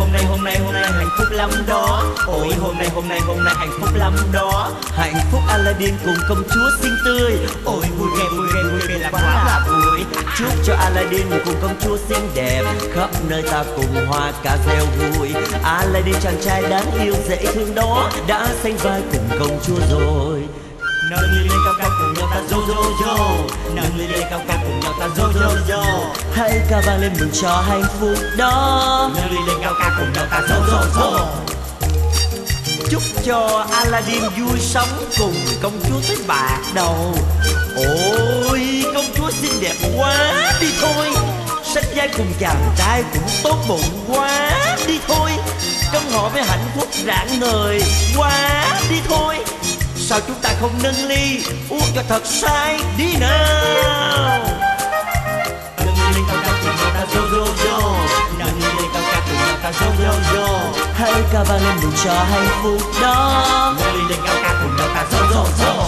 nay hạnh phúc lắm đó. Ôi hôm nay hạnh phúc lắm đó. Hạnh phúc Aladdin cùng công chúa xinh tươi. Ôi vui ghê là quá là vui. Chúc cho Aladdin cùng công chúa xinh đẹp, khắp nơi ta cùng hoa ca reo vui. Aladdin chàng trai đáng yêu dễ thương đó đã sánh vai cùng công chúa rồi. Nâng ly lên cao cao cùng nhau ta rô rô rô. Nâng ly lên cao cao cùng nhau ta rô rô rô. Hãy ca vang lên mừng cho hạnh phúc đó. Nâng ly lên cao cao cùng nhau ta rô rô rô. Chúc cho Aladdin vui sống cùng công chúa tới bạc đầu. Ôi công chúa xinh đẹp quá đi thôi. Sách vai cùng chàng trai cũng tốt bụng quá đi thôi. Trong họ với hạnh phúc rạng ngời quá đi thôi. Sao chúng ta không nâng ly uống cho thật say đi nào. Nâng ly lên cao cao cùng nhau ta rô rô rô. Nâng ly lên cao cao cùng nhau ta rô rô rô. Hãy ca vang lên mừng cho hạnh phúc đó. Nâng ly lên cao cao cùng nhau ta rô rô rô.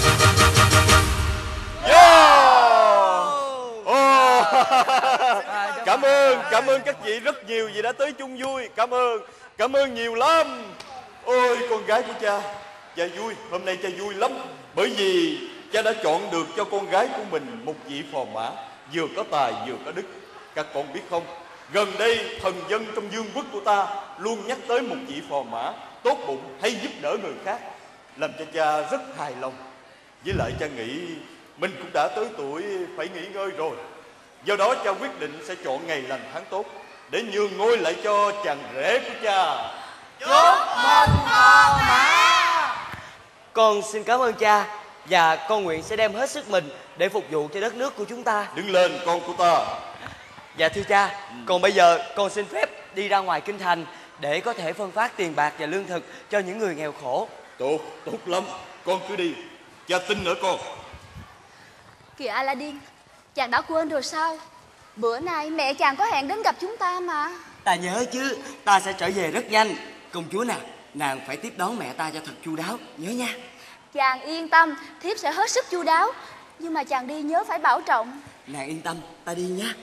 Cảm ơn các vị rất nhiều vì đã tới chung vui. Cảm ơn nhiều lắm. Ôi con gái của cha vui, hôm nay cha vui lắm. Bởi vì cha đã chọn được cho con gái của mình một vị phò mã vừa có tài vừa có đức. Các con biết không, gần đây thần dân trong vương quốc của ta luôn nhắc tới một vị phò mã tốt bụng hay giúp đỡ người khác, làm cho cha rất hài lòng. Với lại cha nghĩ mình cũng đã tới tuổi phải nghỉ ngơi rồi. Do đó cha quyết định sẽ chọn ngày lành tháng tốt để nhường ngôi lại cho chàng rể của cha. Chúc mừng phò mã. Con xin cảm ơn cha, và con nguyện sẽ đem hết sức mình để phục vụ cho đất nước của chúng ta. Đứng lên con của ta. Dạ thưa cha, còn bây giờ con xin phép đi ra ngoài kinh thành để có thể phân phát tiền bạc và lương thực cho những người nghèo khổ. Tốt lắm, con cứ đi, cha tin ở con. Kìa Aladdin, chàng đã quên rồi sao? Bữa nay mẹ chàng có hẹn đến gặp chúng ta mà. Ta nhớ chứ, ta sẽ trở về rất nhanh. Công chúa nào, nàng phải tiếp đón mẹ ta cho thật chu đáo, nhớ nha. Chàng yên tâm, thiếp sẽ hết sức chu đáo. Nhưng mà chàng đi nhớ phải bảo trọng. Nàng yên tâm, ta đi nha.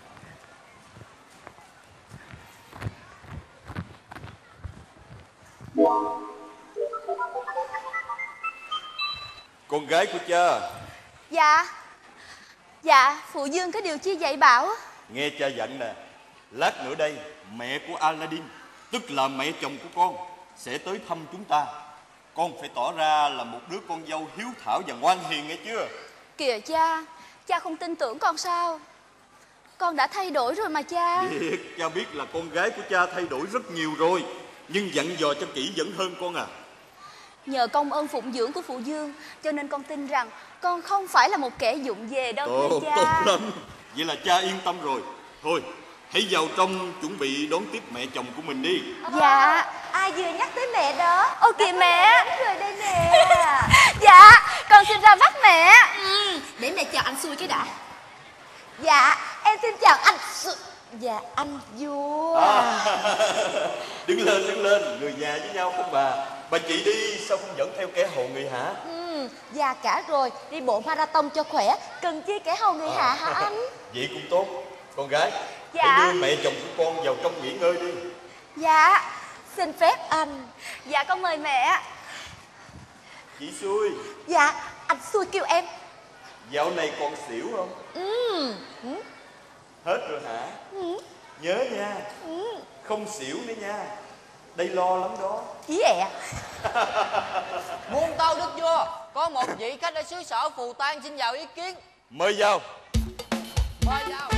Con gái của cha. Dạ, phụ dương có điều chi dạy bảo? Nghe cha dặn nè, lát nữa đây mẹ của Aladdin, tức là mẹ chồng của con, sẽ tới thăm chúng ta. Con phải tỏ ra là một đứa con dâu hiếu thảo và ngoan hiền, nghe chưa? Kìa cha không tin tưởng con sao? Con đã thay đổi rồi mà cha. Cha biết là con gái của cha thay đổi rất nhiều rồi, nhưng dặn dò cho kỹ vẫn hơn con à. Nhờ công ơn phụng dưỡng của phụ dương, cho nên con tin rằng con không phải là một kẻ vụng về đâu thưa cha. Tốt lắm, vậy là cha yên tâm rồi. Thôi, hãy vào trong chuẩn bị đón tiếp mẹ chồng của mình đi. Dạ. Ai vừa nhắc tới mẹ đó? Ô kìa mẹ. Đúng rồi đây nè. Dạ, con xin ra mắt mẹ. Để mẹ chào anh xui cái đã. Dạ, em xin chào anh. Dạ, anh vua. Đứng lên, người nhà với nhau không bà. Bà chị đi sao không dẫn theo kẻ hầu người hả? Già cả rồi, đi bộ marathon cho khỏe, cần chi kẻ hầu người hạ hả anh? Vậy cũng tốt. Con gái, dạ, hãy đưa mẹ chồng của con vào trong nghỉ ngơi đi. Dạ, xin phép anh. Dạ con mời mẹ. Chị xui. Dạ, anh xui kêu em. Dạo này còn xỉu không? Hết rồi hả? Nhớ nha, không xỉu nữa nha. Đây lo lắm đó. Chí ẹ. Muôn tâu đức vua, có một vị khách ở xứ sở Phù Tang xin vào ý kiến. Mời vào. Mời vào.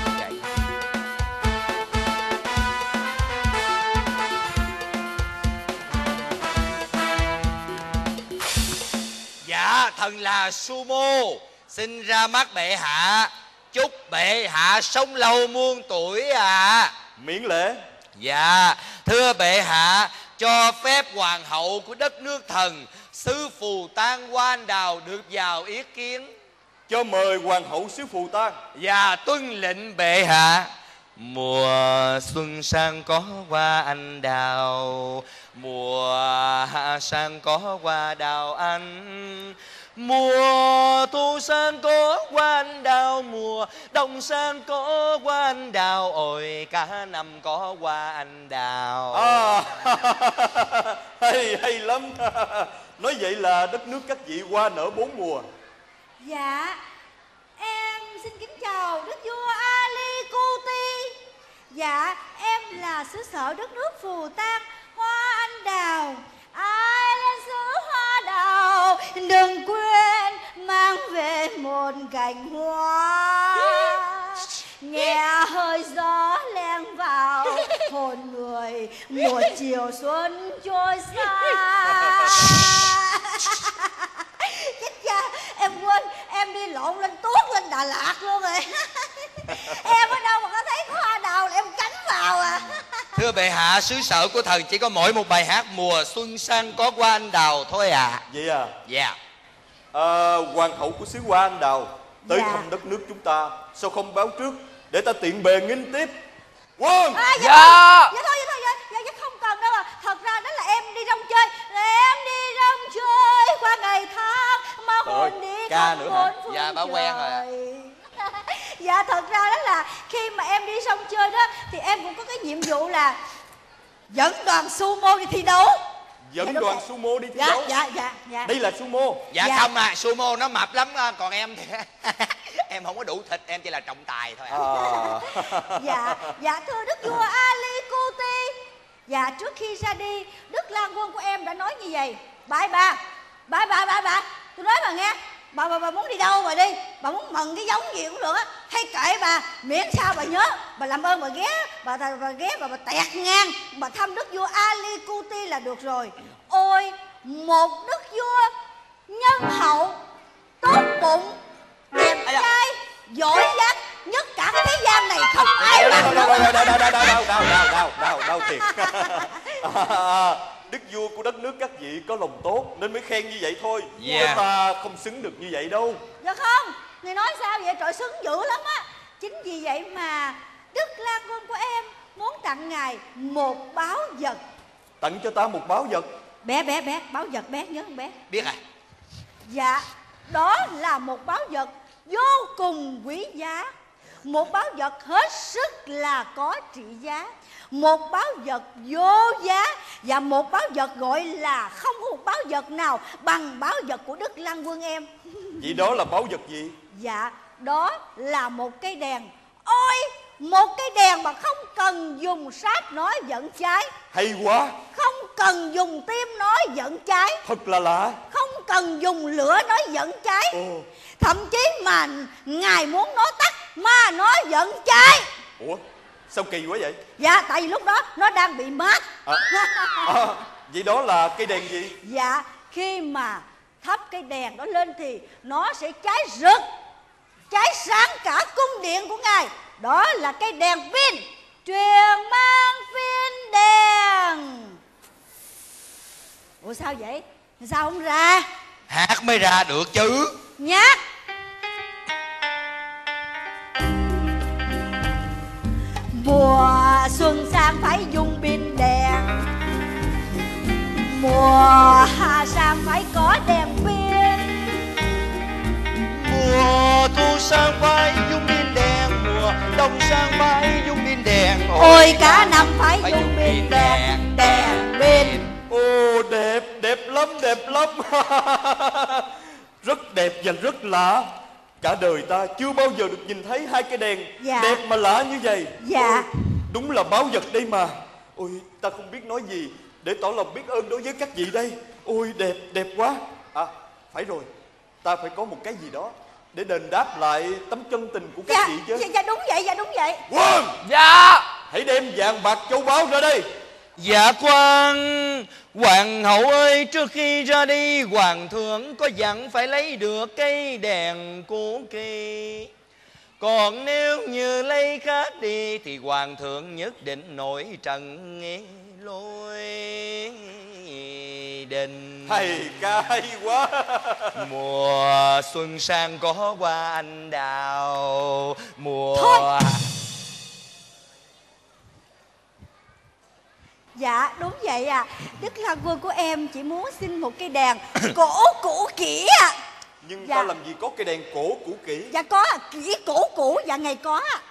Dạ, thần là Sumo, xin ra mắt bệ hạ. Chúc bệ hạ sống lâu muôn tuổi à. Miễn lễ. Dạ, thưa bệ hạ, cho phép hoàng hậu của đất nước thần xứ Phù Tang Hoa Anh Đào được vào ý kiến. Cho mời hoàng hậu xứ Phù Tang. Dạ, tuân lệnh bệ hạ. Mùa xuân sang có hoa anh đào, mùa hạ sang có hoa đào anh, Mùa thu sang có hoa anh đào, mùa đông sang có hoa anh đào, ôi cả năm có hoa anh đào. Hay lắm. Nói vậy là đất nước các vị hoa nở 4 mùa. Dạ, em xin kính chào đức vua Ali Kuti. Dạ, em là xứ sở đất nước Phù Tang, hoa anh đào. Ai lên xứ hoa đào, đừng quên mang về một cành hoa. Nghe hơi gió len vào hồn người, một chiều xuân trôi xa. Chết cha, em quên, em đi lộn lên Tuốt lên Đà Lạt luôn rồi. Em ở đâu mà có thấy có hoa đào là em cánh vào à. Thưa bệ hạ, xứ sở của thần chỉ có mỗi một bài hát mùa xuân sang có hoa anh đào thôi à. Vậy à? Dạ. Hoàng hậu của xứ hoa anh đào tới thăm đất nước chúng ta, sao không báo trước để ta tiện bề nghinh tiếp? Quân! Dạ thôi, không cần đâu à. Thật ra đó là em đi rong chơi, qua ngày tháng mà hồn đi ca không nữa hả? hồn Dạ, bà quen rồi ạ. Dạ, thật ra đó là khi mà em đi sông chơi đó thì em cũng có cái nhiệm vụ là dẫn đoàn sumo đi thi đấu. Dẫn đoàn sumo đi thi dạ, đấu? Dạ. Đây là sumo? Dạ không à, sumo nó mập lắm, còn em thì em không có đủ thịt, em chỉ là trọng tài thôi à. Dạ thưa đức vua Ali Kuti. Dạ, trước khi ra đi, Đức Lang Quân của em đã nói như vậy. Bà, tôi nói bà nghe. Bà muốn đi đâu bà đi. Bà muốn mần cái giống gì cũng được á, hay kệ bà, miễn sao bà nhớ. Bà làm ơn bà ghé, bà tẹt ngang, bà thăm đức vua Ali Kuti là được rồi. Ôi, một đức vua nhân hậu, tốt bụng, đẹp trai, giỏi giang, nhất cả cái thế gian này không ai bằng. Đau thiệt. Đức vua của đất nước các vị có lòng tốt nên mới khen như vậy thôi. Chứ ta không xứng được như vậy đâu. Dạ không, người nói sao vậy? Trời, xứng dữ lắm á. Chính vì vậy mà Đức Lang Quân của em muốn tặng ngài một báu vật. Tặng cho ta một báu vật? Bé, báu vật bé, nhớ không bé? Biết à? Dạ, đó là một báu vật vô cùng quý giá. Một báu vật hết sức là có trị giá. Một báu vật vô giá. Và một báu vật gọi là không có một báu vật nào bằng báu vật của Đức Lang Quân em. Vậy đó là báu vật gì? Dạ, đó là một cây đèn. Ôi, một cây đèn mà không cần dùng sáp nó vẫn cháy. Hay quá. Không cần dùng tim nó vẫn cháy. Thật là lạ. Không cần dùng lửa nó vẫn cháy. Thậm chí mà ngài muốn nó tắt mà nó vẫn cháy. Ủa, sao kỳ quá vậy? Dạ, tại vì lúc đó nó đang bị mát. Vậy đó là cây đèn gì? Dạ, khi mà thắp cây đèn đó lên thì nó sẽ cháy rực, cháy sáng cả cung điện của ngài. Đó là cây đèn pin, truyền mang pin đèn. Ủa sao vậy? Sao không ra? Hát mới ra được chứ. Nhát. Mùa xuân sang phải dùng pin đèn, mùa hạ sang phải có đèn pin. Mùa thu sang phải dùng pin đèn, mùa đông sang phải dùng pin đèn. Ôi cả năm phải dùng pin đèn, đèn pin. Ồ, đẹp lắm. Rất đẹp và rất lạ. Cả đời ta chưa bao giờ được nhìn thấy hai cái đèn đẹp mà lạ như vậy. Dạ. Đúng là báu vật đây mà. Ôi, ta không biết nói gì để tỏ lòng biết ơn đối với các vị đây. Ôi, đẹp quá. À, phải rồi, ta phải có một cái gì đó để đền đáp lại tấm chân tình của các vị chứ. Dạ đúng vậy. Quân! Dạ. Hãy đem vàng bạc châu báu ra đây. Dạ quan, hoàng hậu ơi, trước khi ra đi hoàng thượng có dặn phải lấy được cây đèn của kỳ. Còn nếu như lấy khác đi thì hoàng thượng nhất định nổi trận nghe lôi đình. Hay quá. Mùa xuân sang có hoa anh đào, mùa... Thôi. Dạ đúng vậy à. Đức Lang Quân của em chỉ muốn xin một cây đèn cũ kỹ à. Nhưng Dạ. ta làm gì có cây đèn cổ cũ kỹ. Dạ có, chỉ cũ dạ ngày có.